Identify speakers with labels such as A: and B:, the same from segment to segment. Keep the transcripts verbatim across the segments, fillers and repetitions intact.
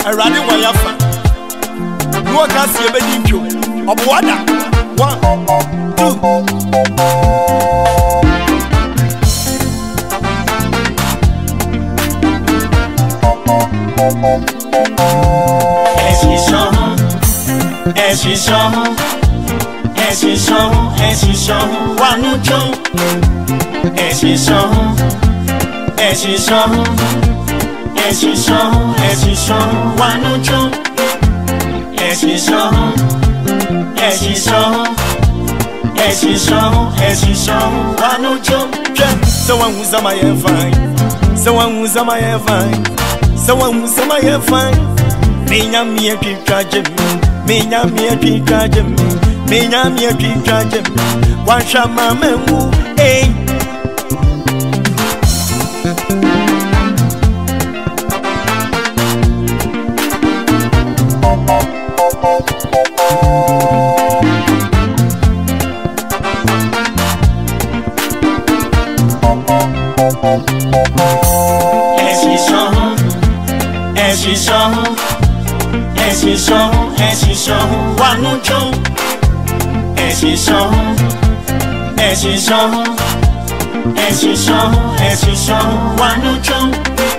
A: Erade wayafa. No kasi ebedi ntwo. Obuwada. One, two.
B: As we show, as we show, as we show, as we show, one no joke. As we show, as we show, as we show, as we show, one no joke. As we show, as we show, as we show, as we show, one no joke.
A: Someone who's on my fine. Someone who's on my fine. Someone who's on my fine. Me na me a keep charging me. Me na me a keep charging me. Me na me a keep charging me. One shot my man who, eh.
B: As we show, as we show, as we show, as we show, one no joke. As we show, as we show, as we show, as we show, one no joke.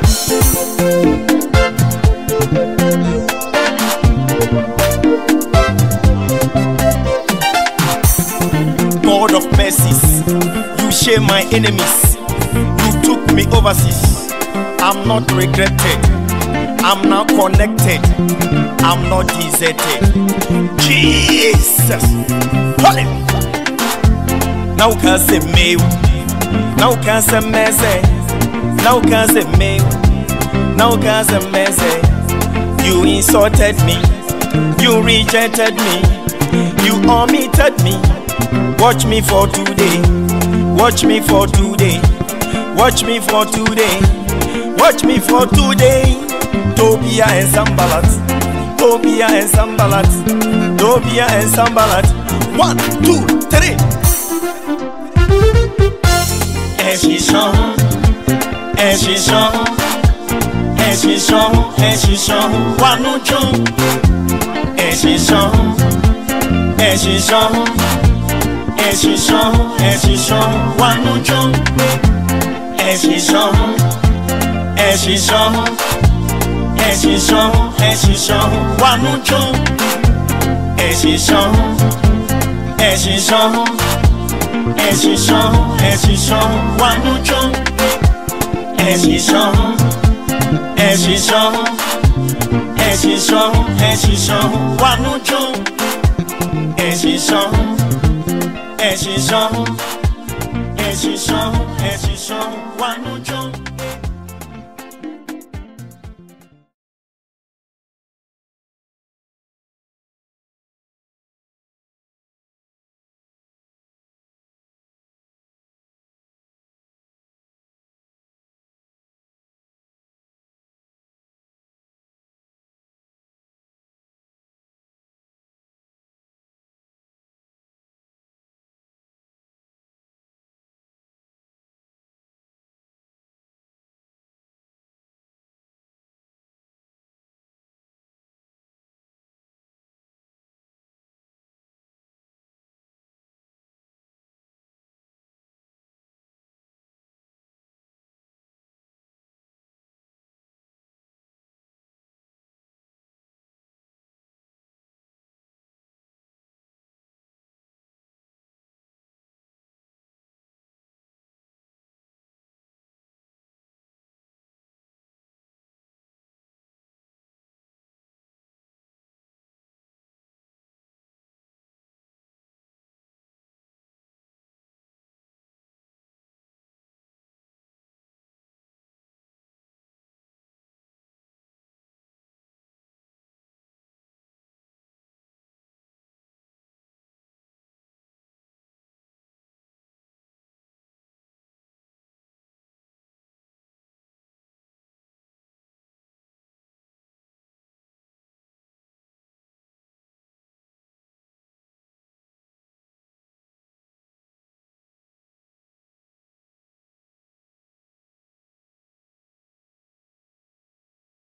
A: God of mercies, you share my enemies. You took me overseas. I'm not regretted. I'm now connected. I'm not deserted. Jesus, hallelujah. Now can say me. Now can say me. Now can say me. Now can say me. You insulted me. You rejected me. You omitted me. Watch me for today. Watch me for today. Watch me for today. Watch me for today. Tobia and Sambalat. Tobia and Sambalat. Tobia and Sambalat. One, two, three.
B: As we show, as we show, as we show, as we show, one no joke. As we show, as we show, as we show, as we show, one no joke. As we show, as we show, as we show, as we show, one no joke. As we show, as we show, as we show, as we show, one no joke. As we show, as we show, as we show, as we show, one no joke. As we show, as we show, as we show, as we show, one no joke.